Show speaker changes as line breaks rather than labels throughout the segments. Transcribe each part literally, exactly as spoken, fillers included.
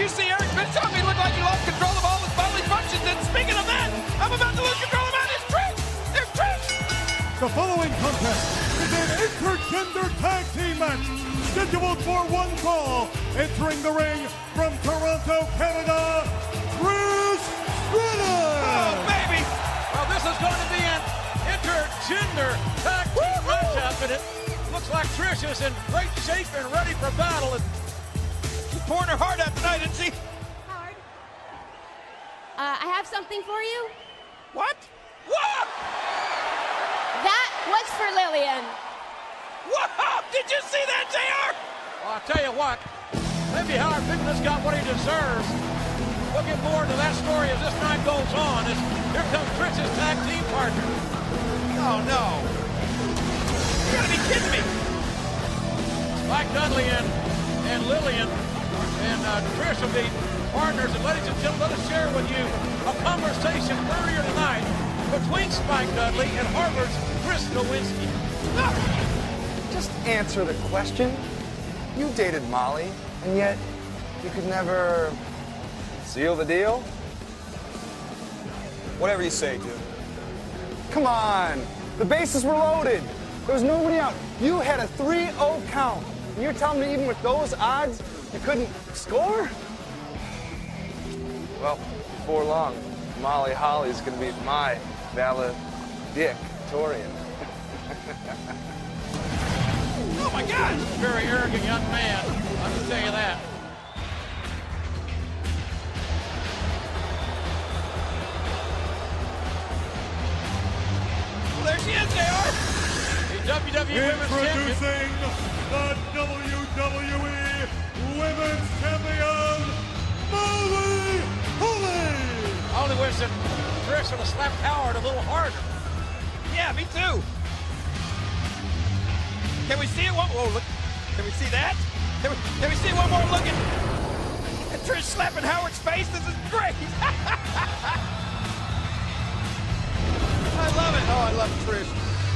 you see Eric Bischoff? He looked like he lost control of all his bodily functions. And speaking of that, I'm about to lose control of that. It's Trish! There's Trish!
The following contest is an intergender tag team match scheduled for one fall. Entering the ring from Toronto, Canada, Trish Stratus!
Oh, baby!
Well, this is going to be an intergender tag team matchup, and it looks like Trish is in great shape and ready for battle. And
she's pouring her heart out tonight, isn't she?
Howard, uh, I have something for you.
What? What?
That was for Lillian.
Whoa! Did you see that, J R?
Well, I'll tell you what, maybe Howard Finkel's got what he deserves. We'll get more into that story as this night goes on. As here comes Trish's tag team partner.
Oh, no. You gotta be kidding me.
Spike Dudley and, and Lillian and uh, Trish will be partners. And ladies and gentlemen, let us share with you a conversation earlier tonight between Spike Dudley and Harvard's Chris Nowinski.
Just answer the question. You dated Molly, and yet you could never seal the deal? Whatever you say, dude. Come on. The bases were loaded. There was nobody out. You had a three oh count. And you're telling me even with those odds, you couldn't score? Well, before long, Molly Holly's going to be my valedictorian.
Oh, my gosh!
Very arrogant young man, I can tell you that.
Well, there she is, J R.
The W W E Women's Champion.
Introducing the W W E Women's Champion, Molly Holly!
I only wish that Trish would have slapped Howard a little harder.
Yeah, me too. Can we see it? Whoa, whoa, look. Can we see that? Can we, can we see one more look at, at Trish slapping Howard's face? This is great. I love it. Oh, I love Trish.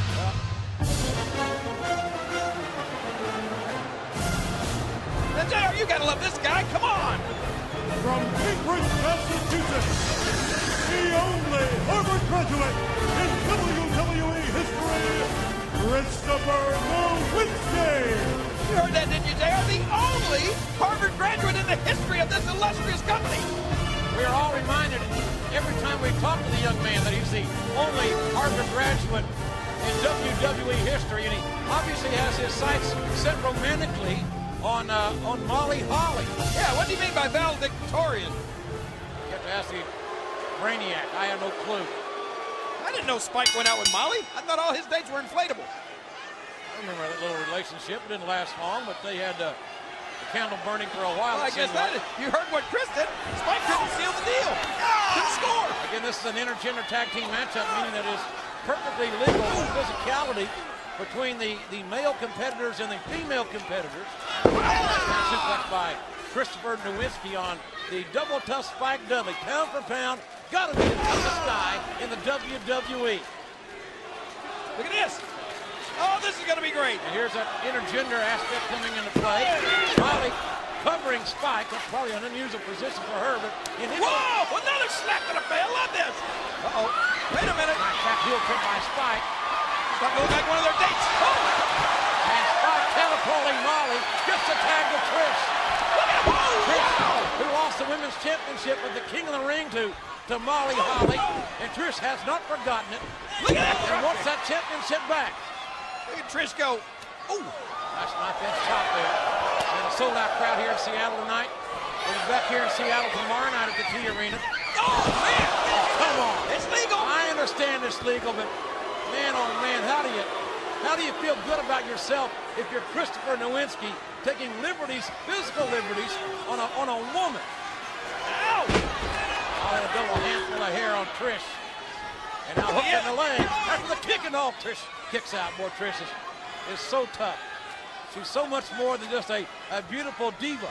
Now, J R, you gotta love this guy. Come on.
From Cambridge, Massachusetts, the only Harvard graduate in W W E history, Christopher Nowinski!
You heard that, didn't you, J R? The only Harvard graduate in the history of this illustrious company.
We are all reminded every time we talk to the young man that he's the only Harvard graduate in W W E history, and he obviously has his sights set romantically on uh, on Molly Holly.
Yeah, what do you mean by valedictorian?
You have to ask the Brainiac. I have no clue.
I didn't know Spike went out with Molly. I thought all his dates were inflatable.
I remember that little relationship. It didn't last long, but they had uh, the candle burning for a while.
Well, I guess that, you heard what Chris did. Spike couldn't seal the deal. Couldn't score.
Again, this is an intergender tag team matchup, meaning that it is perfectly legal physicality between the, the male competitors and the female competitors. Suplex by Christopher Nowinski on the double tough Spike Dudley. Pound for pound, gotta be the toughest guy in the W W E.
Look at this. Oh, this is gonna be great.
And here's that intergender aspect coming into play. Molly covering Spike. That's probably an unusual position for her, but in his
whoa! Another slap to the face. I love this. Uh-oh. Wait a minute.
Nice back heel kick by Spike.
Starting to look like one of their dates. Oh!
And Spike catapulting Molly. Gets the tag to Trish.
Look at him. Oh,
Trish,
wow.
who lost the women's championship with the King of the Ring to, to Molly Holly. And Trish has not forgotten it.
Look at that.
And wants that championship back.
Look at Trish go. Oh!
Nice knife edge chop there. And a sold-out crowd here in Seattle tonight. We'll be back here in Seattle tomorrow night at the T Arena.
Oh, man!
Oh, come on.
It's legal.
I understand it's legal, but man, oh man, how do you how do you feel good about yourself if you're Christopher Nowinski taking liberties, physical liberties, on a on a woman?
Ow!
Oh, and a double handful of hair on Trish. And now hook in the leg. After the kick and all, Trish kicks out. Boy, Trish is, is so tough. She's so much more than just a, a beautiful diva.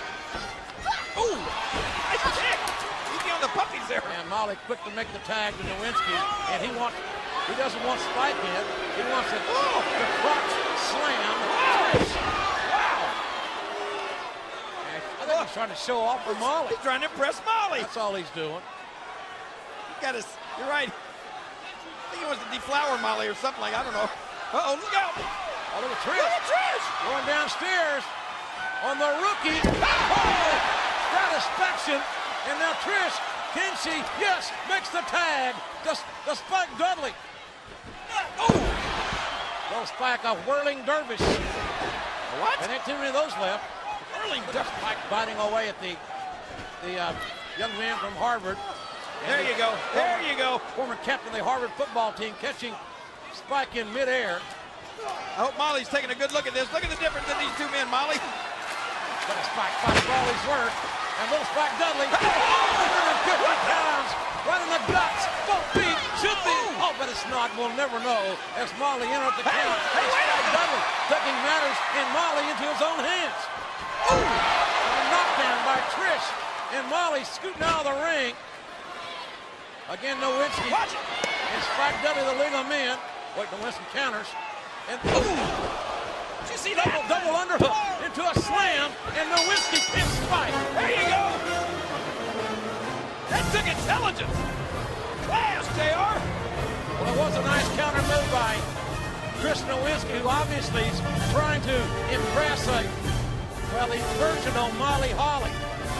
Ooh! Nice kick! Easy on the puppies there.
And Molly quick to make the tag to Nowinski, and he wants he doesn't want Spike in. He wants the,
oh.
the crotch slam.
Wow!
Wow! And I think he's trying trying to show off for Molly.
He's trying to impress Molly.
That's all he's doing.
You got to, you're right. I think he wants to deflower Molly or something like, I don't know. Uh-oh, look out.
Oh, look at Trish.
Look at Trish.
Going downstairs on the rookie. Oh, satisfaction. And now Trish, can she? Yes, makes the tag. Just the Spike Dudley. Oh, little Spike, a whirling dervish.
What?
And ain't too many of those left.
Whirling
Look at Spike biting away at the the uh, young man from Harvard.
There you go. There you go.
Former captain of the Harvard football team catching Spike in midair.
I hope Molly's taking a good look at this. Look at the difference in these two men, Molly.
But a Spike fighting for all his worth. And little Spike Dudley, oh, one hundred fifty pounds, right in the guts, both feet, should be. Oh, but it's not. We'll never know as Molly enters the count.
Hey,
It's
wait a
Spike
minute.
Dudley taking matters and Molly into his own hands. Oh, a knockdown by Trish. And Molly scooting out of the ring. Again, Nowinski.
Watch it.
And Spike Dudley, the legal man. Wait, Nowinski counters. And oh,
Did you see
double,
that?
double underhook into a slam. And Nowinski pins Spike.
There you go. That took intelligence. Class, J R.
Well, it was a nice counter move by Chris Nowinski, who obviously is trying to impress a, well, the virginal Molly Holly.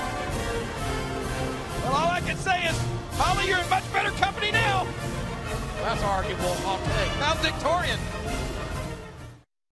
Well, all I can say is, Holly, you're in much better company now.
That's arguable, I'll take.
Valedictorian.